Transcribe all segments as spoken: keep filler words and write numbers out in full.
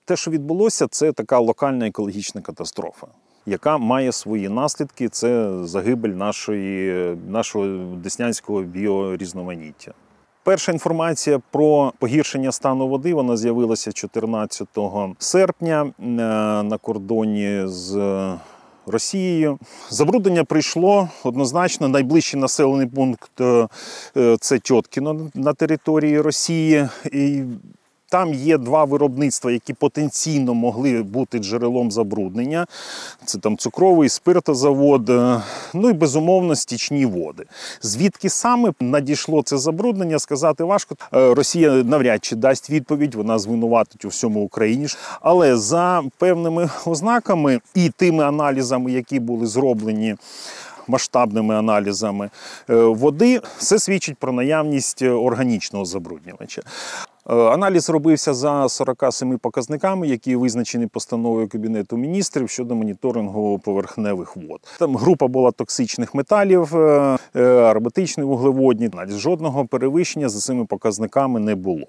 Те, що відбулося, це така локальна екологічна катастрофа, яка має свої наслідки. Це загибель нашої, нашого деснянського біорізноманіття. Перша інформація про погіршення стану води, вона з'явилася чотирнадцятого серпня на кордоні з Росією. Забруднення прийшло однозначно. Найближчий населений пункт – це Тьоткіно на території Росії. І там є два виробництва, які потенційно могли бути джерелом забруднення. Це там цукровий, спиртозавод, ну і, безумовно, стічні води. Звідки саме надійшло це забруднення, сказати важко. Росія навряд чи дасть відповідь, вона звинуватить у всьому Україні. Але за певними ознаками і тими аналізами, які були зроблені, масштабними аналізами води, все свідчить про наявність органічного забруднювача. Аналіз робився за сорока семи показниками, які визначені постановою Кабінету міністрів щодо моніторингу поверхневих вод. Там група була токсичних металів, ароматичні вуглеводні. Жодного перевищення за цими показниками не було.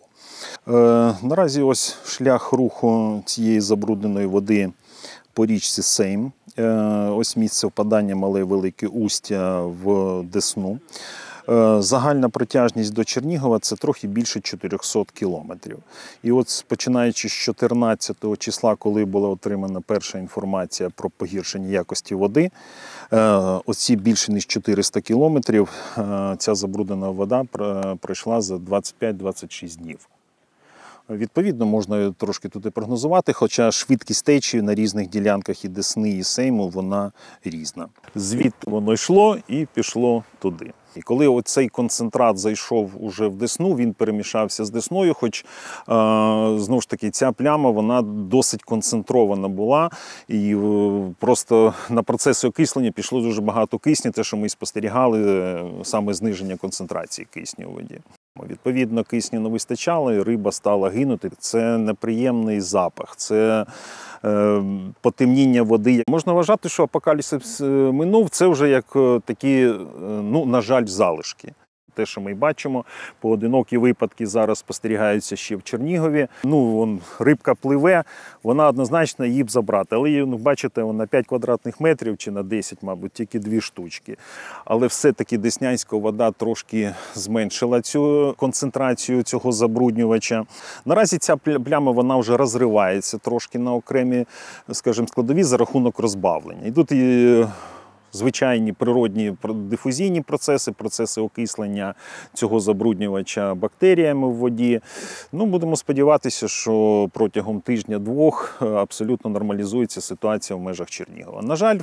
Наразі ось шлях руху цієї забрудненої води по річці Сейм. Ось місце впадання Мале Велике Устя в Десну. Загальна протяжність до Чернігова – це трохи більше чотирьохсот кілометрів. І от починаючи з чотирнадцятого числа, коли була отримана перша інформація про погіршення якості води, оці більше ніж чотириста кілометрів, ця забруднена вода пройшла за двадцять п'ять - двадцять шість днів. Відповідно, можна трошки тут і прогнозувати, хоча швидкість течії на різних ділянках і Десни, і Сейму, вона різна. Звідти воно йшло і пішло туди. І коли оцей концентрат зайшов уже в Десну, він перемішався з Десною, хоч, знову ж таки, ця пляма, вона досить концентрована була, і просто на процеси окислення пішло дуже багато кисню, те, що ми спостерігали, саме зниження концентрації кисню у воді. Відповідно, кисню не вистачало, і риба стала гинути. Це неприємний запах, це е, потемніння води. Можна вважати, що апокаліпсис минув, це вже як такі, ну, на жаль, залишки. Те, що ми бачимо, поодинокі випадки зараз спостерігаються ще в Чернігові. Ну, вон, рибка пливе, вона однозначно її б забрати. Але, ну, бачите, на п'ять квадратних метрів чи на десять, мабуть, тільки дві штучки. Але все-таки деснянська вода трошки зменшила цю концентрацію цього забруднювача. Наразі ця пляма, вона вже розривається трошки на окремі, скажімо, складові за рахунок розбавлення. І тут і звичайні природні дифузійні процеси, процеси окислення цього забруднювача бактеріями в воді. Ну, будемо сподіватися, що протягом тижня-двох абсолютно нормалізується ситуація в межах Чернігова. На жаль,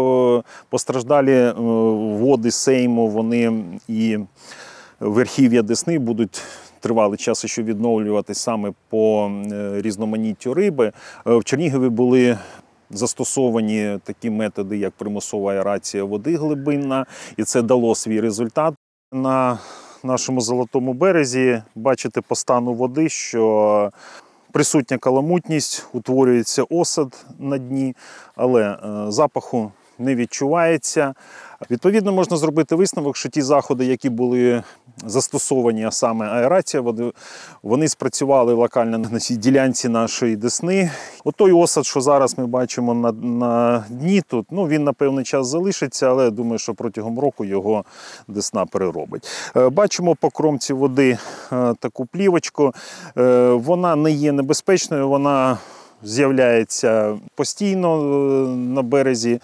постраждалі води Сейму, вони і верхів'я Десни будуть тривалий час ще відновлювати саме по різноманіттю риби. В Чернігові були застосовані такі методи, як примусова аерація води глибинна, і це дало свій результат. На нашому Золотому березі бачите по стану води, що присутня каламутність, утворюється осад на дні, але запаху не відчувається. Відповідно, можна зробити висновок, що ті заходи, які були застосовані, а саме аерація води, вони спрацювали локально на цій ділянці нашої Десни. От той осад, що зараз ми бачимо на, на дні тут, ну, він на певний час залишиться, але я думаю, що протягом року його Десна переробить. Бачимо по кромці води таку плівочку. Вона не є небезпечною, вона з'являється постійно на березі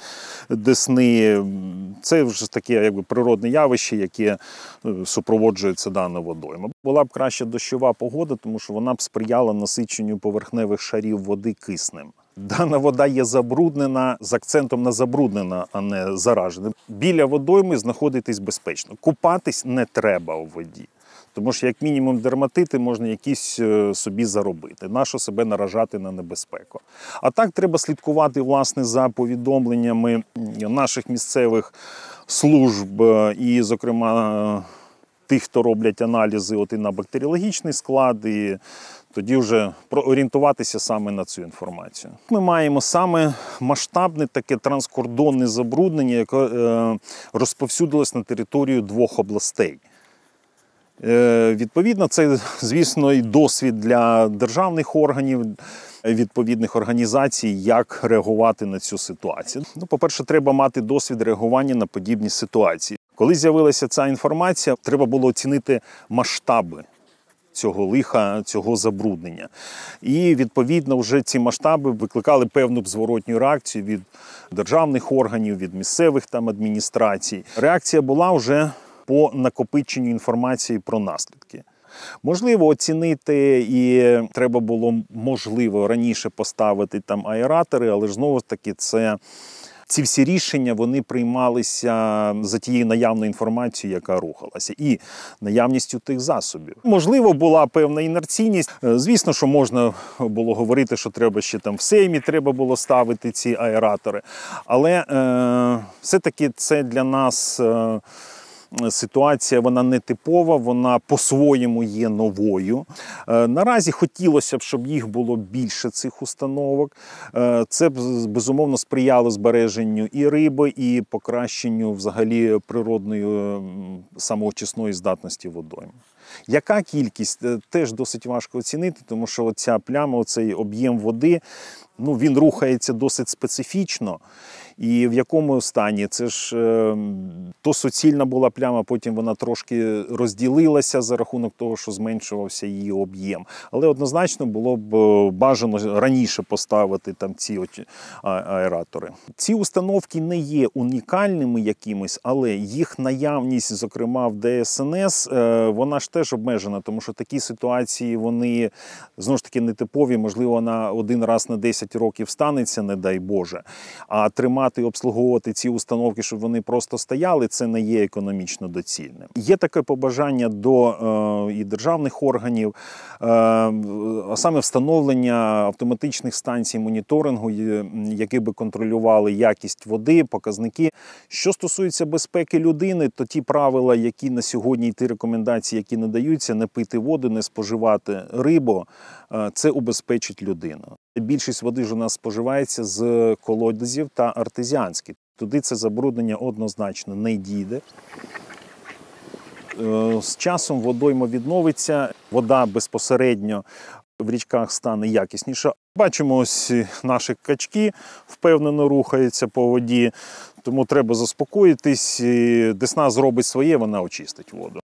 Десни. Це вже таке, якби, природне явище, яке супроводжується даною водою. Була б краща дощова погода, тому що вона б сприяла насиченню поверхневих шарів води киснем. Дана вода є забруднена, з акцентом на забруднена, а не заражена. Біля водойми знаходитись безпечно. Купатись не треба у воді. Тому що, як мінімум, дерматити можна якісь собі заробити, нащо себе наражати на небезпеку. А так треба слідкувати, власне, за повідомленнями наших місцевих служб і, зокрема, тих, хто роблять аналізи от і на бактеріологічний склад, і тоді вже орієнтуватися саме на цю інформацію. Ми маємо саме масштабне таке транскордонне забруднення, яке розповсюдилось на територію двох областей. Відповідно, це, звісно, і досвід для державних органів, відповідних організацій, як реагувати на цю ситуацію. Ну, по-перше, треба мати досвід реагування на подібні ситуації. Коли з'явилася ця інформація, треба було оцінити масштаби цього лиха, цього забруднення. І, відповідно, вже ці масштаби викликали певну зворотню реакцію від державних органів, від місцевих там адміністрацій. Реакція була вже по накопиченню інформації про наслідки. Можливо, оцінити і треба було, можливо, раніше поставити там аератори, але ж знову ж таки це... Ці всі рішення, вони приймалися за тією наявною інформацією, яка рухалася, і наявністю тих засобів. Можливо, була певна інерційність. Звісно, що можна було говорити, що треба ще там в Сеймі треба було ставити ці аератори. Але е, все-таки це для нас... Е, Ситуація, вона не типова, вона по-своєму є новою. Наразі хотілося б, щоб їх було більше, цих установок. Це б, безумовно, сприяло збереженню і риби, і покращенню взагалі природної самоочисної здатності водойм. Яка кількість, теж досить важко оцінити, тому що оця пляма, оцей об'єм води, ну, він рухається досить специфічно. І в якому стані? Це ж е, то суцільна була пляма, потім вона трошки розділилася за рахунок того, що зменшувався її об'єм. Але однозначно було б бажано раніше поставити там ці аератори. Ці установки не є унікальними якимось, але їх наявність, зокрема в Де Ес Ен Ес, е, вона ж теж обмежена, тому що такі ситуації, вони, знову ж таки, нетипові. Можливо, вона один раз на десять років станеться, не дай Боже. А тримати і обслуговувати ці установки, щоб вони просто стояли, це не є економічно доцільним. Є таке побажання до е, і державних органів, е, а саме встановлення автоматичних станцій моніторингу, які би контролювали якість води, показники. Що стосується безпеки людини, то ті правила, які на сьогодні, і ті рекомендації, які надаються, не пити воду, не споживати рибу, е, це убезпечить людину. Більшість води ж у нас споживається з колодязів та артезіанських. Туди це забруднення однозначно не дійде. З часом водойма відновиться, вода безпосередньо в річках стане якісніша. Бачимо, ось наші качки впевнено рухаються по воді, тому треба заспокоїтись. Десна зробить своє, вона очистить воду.